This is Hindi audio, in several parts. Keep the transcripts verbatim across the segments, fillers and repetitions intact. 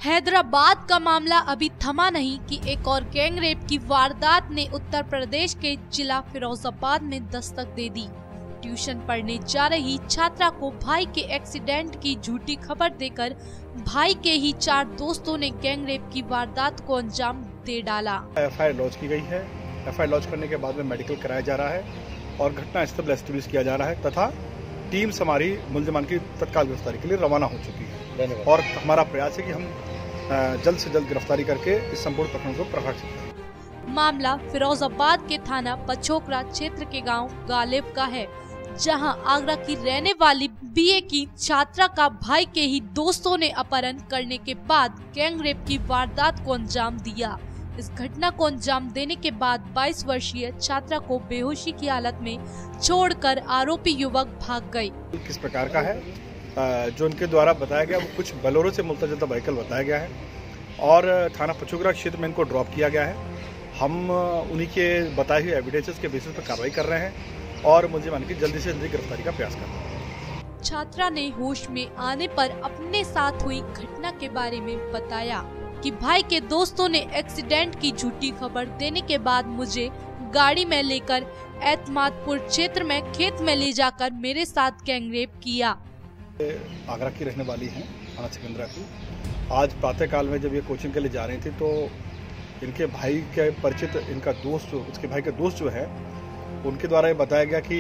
हैदराबाद का मामला अभी थमा नहीं कि एक और गैंग रेप की वारदात ने उत्तर प्रदेश के जिला फिरोजाबाद में दस्तक दे दी। ट्यूशन पढ़ने जा रही छात्रा को भाई के एक्सीडेंट की झूठी खबर देकर भाई के ही चार दोस्तों ने गैंग रेप की वारदात को अंजाम दे डाला। एफ आई आर लॉन्च की गई है। एफ आई आर लॉन्च करने के बाद में मेडिकल कराया जा रहा है और घटना स्थल एस्टेब्लिश किया जा रहा है तथा टीम्स हमारी मुलजिमान की तत्काल गिरफ्तारी के लिए रवाना हो चुकी है और हमारा प्रयास है कि हम जल्द से जल्द गिरफ्तारी करके इस संपूर्ण प्रकरण को प्रकाशित करें। मामला फिरोजाबाद के थाना पछोकरा क्षेत्र के गांव गालिब का है, जहां आगरा की रहने वाली बीए की छात्रा का भाई के ही दोस्तों ने अपहरण करने के बाद गैंग रेप की वारदात को अंजाम दिया। इस घटना को अंजाम देने के बाद बाईस वर्षीय छात्रा को बेहोशी की हालत में छोड़कर आरोपी युवक भाग गए। किस प्रकार का है जो उनके द्वारा बताया गया, वो कुछ बलोरो से मुल्तजदा व्हीकल बताया गया है और थाना पछोकरा क्षेत्र में इनको ड्रॉप किया गया है। हम उन्हीं के बताए हुए एविडेंसेस के बेसिस पर कार्रवाई कर रहे हैं और मुलजिमान की जल्दी से जल्दी गिरफ्तारी का प्रयास कर रहे हैं। छात्रा ने होश में आने पर अपने साथ हुई घटना के बारे में बताया कि भाई के दोस्तों ने एक्सीडेंट की झूठी खबर देने के बाद मुझे गाड़ी में लेकर एतमादपुर क्षेत्र में खेत में ले जाकर मेरे साथ गैंग रेप किया। आगरा की रहने वाली हैं, थाना सिकंदरा की। आज प्रातः काल में जब ये कोचिंग के लिए जा रही थी तो इनके भाई के परिचित इनका दोस्त उसके भाई का दोस्त जो है उनके द्वारा ये बताया गया कि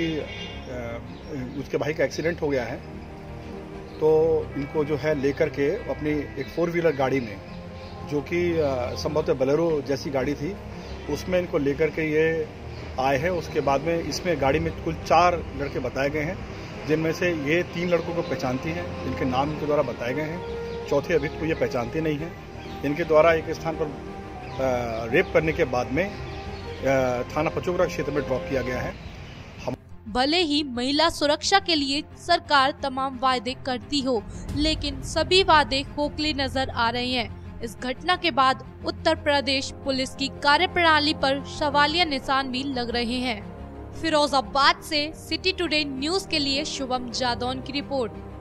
उसके भाई का एक्सीडेंट हो गया है, तो इनको जो है लेकर के अपनी एक फोर व्हीलर गाड़ी में, जो कि संभवतः बलेरो जैसी गाड़ी थी, उसमें इनको लेकर के ये आए हैं। उसके बाद में इसमें गाड़ी में कुल चार लड़के बताए गए हैं, जिनमें से ये तीन लड़कों को पहचानती हैं, इनके नाम इनके द्वारा बताए गए हैं। चौथे अभी को ये पहचानती नहीं है। इनके द्वारा एक स्थान पर रेप करने के बाद में थाना पछोकरा क्षेत्र में ड्रॉप किया गया है। हम... भले ही महिला सुरक्षा के लिए सरकार तमाम वायदे करती हो, लेकिन सभी वादे खोखले नजर आ रहे हैं। इस घटना के बाद उत्तर प्रदेश पुलिस की कार्यप्रणाली पर सवालिया निशान भी लग रहे हैं। फिरोजाबाद से सिटी टुडे न्यूज के लिए शुभम जादौन की रिपोर्ट।